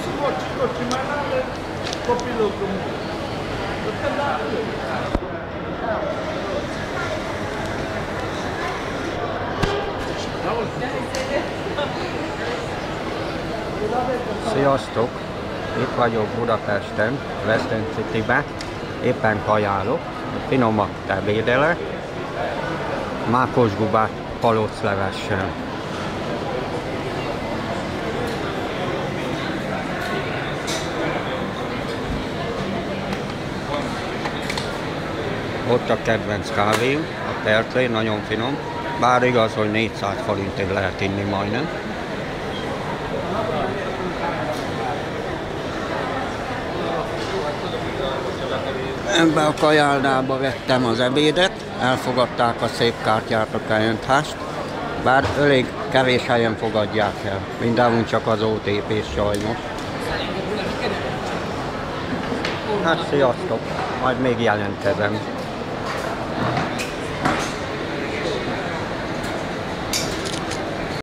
Sziasztok! Itt vagyok Budapesten, Western City-be. Éppen kajálok, finomat ebédelek, mákosgubát paloclevessel. Ott a kedvenc kávém, a Fairtrade, nagyon finom, bár igaz, hogy 400 forintért lehet inni majdnem. Ebbe a kajáldába vettem az ebédet, elfogadták a szép kártyát, a kajöntást, bár elég kevés helyen fogadják el, mindenhol csak az OTP sajnos. Hát sziasztok, majd még jelentkezem.